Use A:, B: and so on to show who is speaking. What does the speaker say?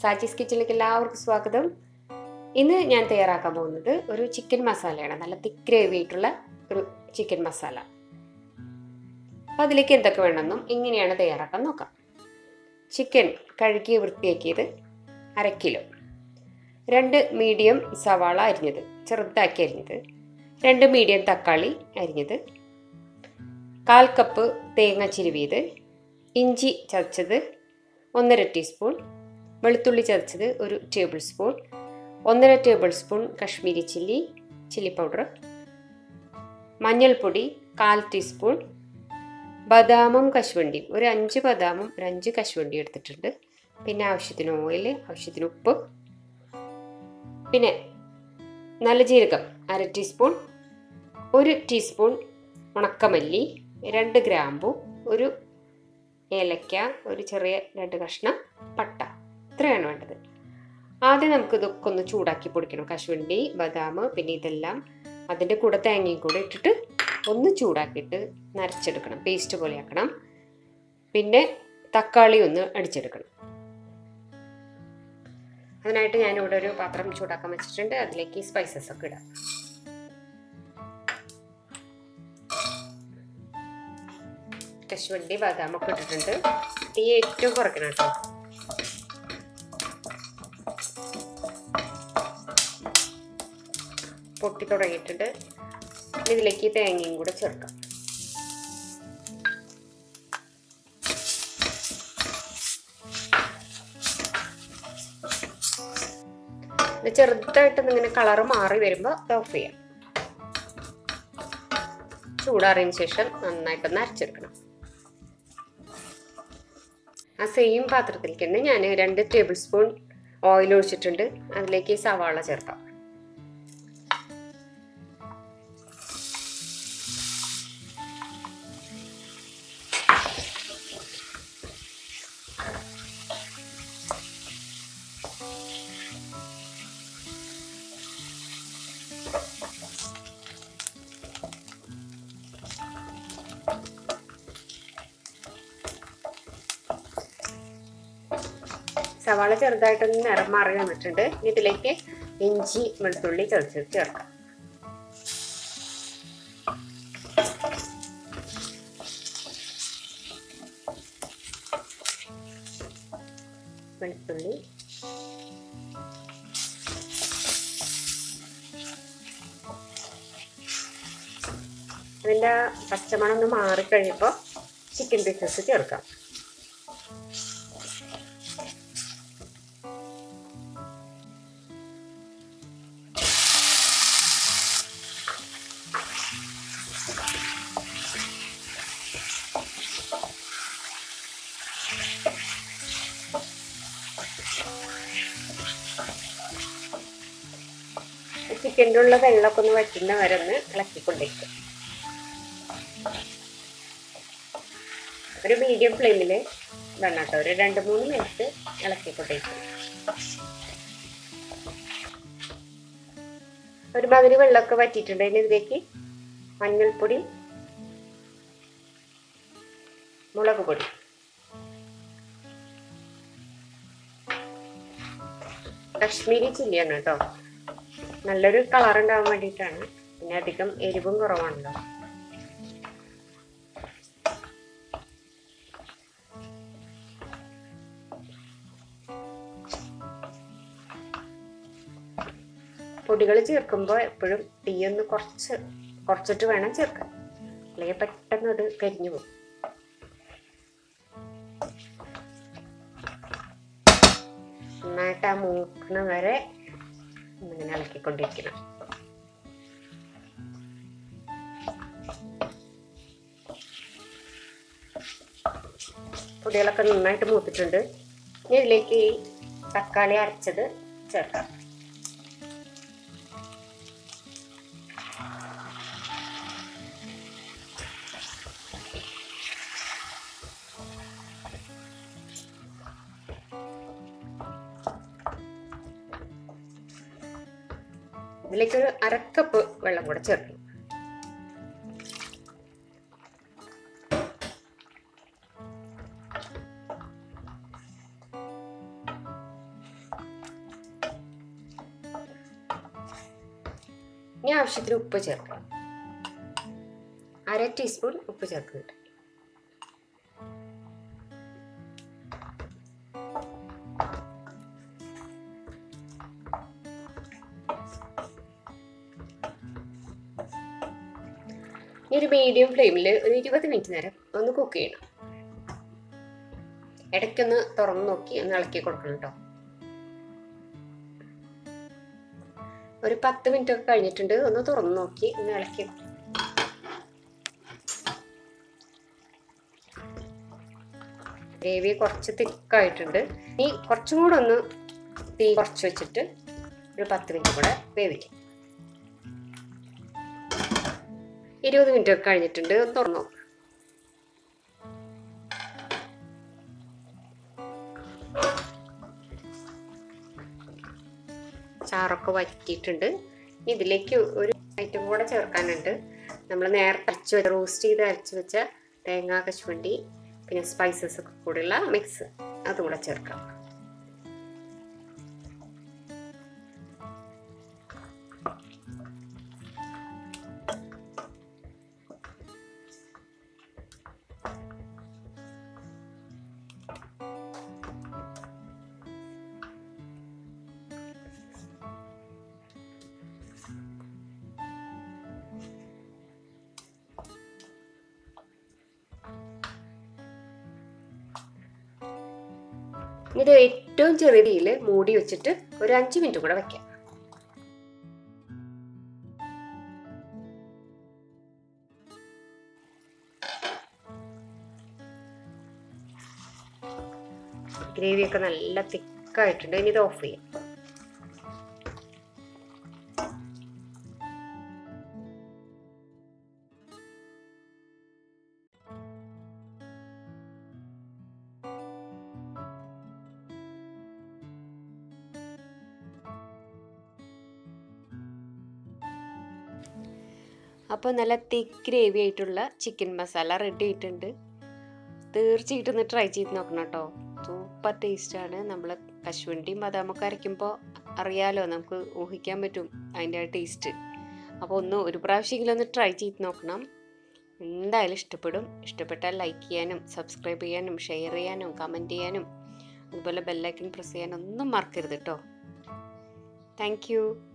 A: സാജീസ് കിച്ചണിലേക്ക് എല്ലാവർക്കും സ്വാഗതം. ഇന്ന് ഞാൻ തയ്യാറാക്കാൻ പോകുന്നത് ഒരു ചിക്കൻ മസാലയാണ്. നല്ല തിക്ക് ഗ്രേവി ആയിട്ടുള്ള ഒരു ചിക്കൻ മസാല. അപ്പോൾ അതിലേക്ക് എന്തൊക്കെ വേണമെന്നും എങ്ങനെയാണ് തയ്യാറാക്കാൻ നോക്കാം. ചിക്കൻ കഴുകി വൃത്തിയാക്കിയത് 1/2 കിലോ, 2 മീഡിയം സവാള അരിഞ്ഞത് ചെറുതാക്കി അരിഞ്ഞത്, 2 മീഡിയം തക്കാളി അരിഞ്ഞത്, 1/4 കപ്പ് തേങ്ങ ചിരുവിയത്, ഇഞ്ചി ചതച്ചത് 1/2 ടീസ്പൂൺ, വെളുത്തുള്ളി ചതച്ചത് 1 tablespoon, 1/2 tablespoon Kashmiri chilli powder, മഞ്ഞൾപ്പൊടി 1/4 ടീസ്പൂൺ, ബദാമും കശുവണ്ടിയും ഒരു 5 ബദാമും 5 കശുവണ്ടി എടുത്തിട്ടുണ്ട്. പിന്നെ ആവശ്യത്തിന് ഓയിൽ, ആവശ്യത്തിന് ഉപ്പ്, പിന്നെ നല്ല ജീരകം 1/2 ടീസ്പൂൺ, 1 ടീസ്പൂൺ ഉണക്കമല്ലി, 2 ഗ്രാമ്പു, 1 ഏലക്ക, ഒരു ചെറിയ 2 കഷ്ണം പട്ട. ഇത്രയാണ് വേണ്ടത്. ആദ്യം നമുക്ക് ഇതൊക്കെ ഒന്ന് ചൂടാക്കി പൊടിക്കണം. കശുവണ്ടി, ബദാം, പിന്നെ ഇതെല്ലാം അതിൻ്റെ കൂടെ തേങ്ങയും കൂടെ ഇട്ടിട്ട് ഒന്ന് ചൂടാക്കിയിട്ട് നരച്ചെടുക്കണം, പേസ്റ്റ് പോലെ ആക്കണം. പിന്നെ തക്കാളി ഒന്ന് അടിച്ചെടുക്കണം. അതിനായിട്ട് ഞാനിവിടെ ഒരു പാത്രം ചൂടാക്കാൻ വെച്ചിട്ടുണ്ട്. അതിലേക്ക് സ്പൈസസ് ഒക്കെ ഇടാം. കശുവണ്ടി, ബദാമൊക്കെ ഇട്ടിട്ടുണ്ട്. തീ ഏറ്റവും കുറയ്ക്കണം കേട്ടോ. പൊട്ടി തുടങ്ങിയിട്ടുണ്ട്. ഇതിലേക്ക് തേങ്ങയും കൂടെ ചേർക്കാം. ഇത് ചെറുതായിട്ട് ഇങ്ങനെ കളറ് മാറി വരുമ്പോൾ ഓഫ് ചെയ്യാം. ചൂടാറിയതിന് ശേഷം നന്നായിട്ടൊന്ന് അരച്ചെടുക്കണം. ആ സെയിം പാത്രത്തിലേക്ക് തന്നെ ഞാൻ 2 ടേബിൾ സ്പൂൺ ഓയിൽ ഒഴിച്ചിട്ടുണ്ട്. അതിലേക്ക് സവാള ചേർക്കാം. സവാള ചെറുതായിട്ടൊന്ന് നിറം മാറി വന്നിട്ടുണ്ട്. ഇതിലേക്ക് ഇഞ്ചി വെളുത്തുള്ളി ചതച്ച് ചേർക്കാം. വെളുത്തുള്ളി, അതിൻ്റെ പച്ചമണം ഒന്ന് മാറിക്കഴിഞ്ഞപ്പോൾ ചിക്കൻ പീസസ് ചേർക്കാം. ചിക്കൻ്റെ ഉള്ള വെള്ളമൊക്കെ ഒന്ന് വറ്റുന്ന വരെ ഒന്ന് ഇളക്കിക്കൊണ്ടിരിക്കും. ഒരു മീഡിയം ഫ്ലെയിമിൽ വേണം കേട്ടോ. ഒരു 2-3 മിനിറ്റ് ഇളക്കിക്കൊണ്ടിരിക്കും. ഒരുമാതിരി വെള്ളമൊക്കെ വറ്റിയിട്ടുണ്ട്. ഇതിലേക്ക് മഞ്ഞൾപ്പൊടി, മുളക് പൊടി, കശ്മീരി ചില്ലിയാണ് കേട്ടോ. നല്ലൊരു കളർ ഉണ്ടാവാൻ വേണ്ടിയിട്ടാണ്. പിന്നെ അധികം എരിവും കുറവാണല്ലോ. പൊടികൾ ചേർക്കുമ്പോൾ എപ്പോഴും തീയൊന്ന് കുറച്ചിട്ട് വേണം ചേർക്കാൻ, അല്ലെങ്കിൽ പെട്ടെന്ന് അത് കരിഞ്ഞു പോകും. നന്നായിട്ട് ആ മൂക്കണ വരെ ഇങ്ങനെ ഇളക്കിക്കൊണ്ടിരിക്കണം. പൊടികളൊക്കെ നന്നായിട്ട് മൂത്തിട്ടുണ്ട്. ഇനി ഇതിലേക്ക് ഈ തക്കാളി അരച്ചത് ചേർക്കാം. ഇതിലേക്ക് ഒരു 1/2 കപ്പ് വെള്ളം കൂടെ ചേർക്കണം. ഇനി ആവശ്യത്തിന് ഉപ്പ് ചേർക്കണം. 1/2 ടീസ്പൂൺ ഉപ്പ് ചേർക്കുന്നുണ്ട്. ഇനി ഒരു മീഡിയം ഫ്ലെയിമിൽ ഒരു 20 മിനിറ്റ് നേരം ഒന്ന് കുക്ക് ചെയ്യണം. ഇടയ്ക്കൊന്ന് തുറന്ന് നോക്കി ഒന്ന് ഇളക്കി കൊടുക്കണം കേട്ടോ. ഒരു 10 മിനിറ്റ് ഒക്കെ കഴിഞ്ഞിട്ടുണ്ട്. ഒന്ന് തുറന്ന് നോക്കി ഒന്ന് ഇളക്കി. ഗ്രേവി കുറച്ച് തിക്കായിട്ടുണ്ട്. ഇനി കുറച്ചും കൂടെ ഒന്ന് തീ കുറച്ച് വെച്ചിട്ട് ഒരു 10 മിനിറ്റ് കൂടെ വേവിക്കാം. 20 മിനിറ്റ് ഒക്കെ കഴിഞ്ഞിട്ടുണ്ട്. ഒന്ന് തുറന്നു നോക്കാം. ചാറൊക്കെ വറ്റിയിട്ടുണ്ട്. ഇതിലേക്ക് ഒരു ഐറ്റം കൂടെ ചേർക്കാനുണ്ട്. നമ്മൾ നേരത്തെ റോസ്റ്റ് ചെയ്ത് അരച്ച് വെച്ച തേങ്ങ, കശുവണ്ടി, പിന്നെ സ്പൈസസ് ഒക്കെ കൂടെയുള്ള മിക്സ് അതും കൂടെ ചേർക്കാം. ഇത് ഏറ്റവും ചെറിയ തീയിൽ മൂടി വെച്ചിട്ട് ഒരു 5 മിനിറ്റ് കൂടെ വെക്കാം. ഗ്രേവിയൊക്കെ നല്ല തിക്കായിട്ടുണ്ട്. ഇനി ഇത് ഓഫ് ചെയ്യാം. അപ്പോൾ നല്ല തിക്ക് ഗ്രേവി ആയിട്ടുള്ള ചിക്കൻ മസാല റെഡി ആയിട്ടുണ്ട്. തീർച്ചയായിട്ടും ഒന്ന് ട്രൈ ചെയ്ത് നോക്കണം കേട്ടോ. സൂപ്പർ ടേസ്റ്റാണ്. നമ്മൾ കശുവണ്ടിയും ബദാമൊക്കെ അരയ്ക്കുമ്പോൾ അറിയാലോ, നമുക്ക് ഊഹിക്കാൻ പറ്റും അതിൻ്റെ ടേസ്റ്റ്. അപ്പോൾ ഒരു പ്രാവശ്യമെങ്കിലും ഒന്ന് ട്രൈ ചെയ്ത് നോക്കണം. എന്തായാലും ഇഷ്ടപ്പെടും. ഇഷ്ടപ്പെട്ടാൽ ലൈക്ക് ചെയ്യാനും സബ്സ്ക്രൈബ് ചെയ്യാനും ഷെയർ ചെയ്യാനും കമൻറ്റ് ചെയ്യാനും അതുപോലെ ബെല്ലൈക്കൺ പ്രസ് ചെയ്യാനും ഒന്നും മറക്കരുത് കേട്ടോ. Thank U.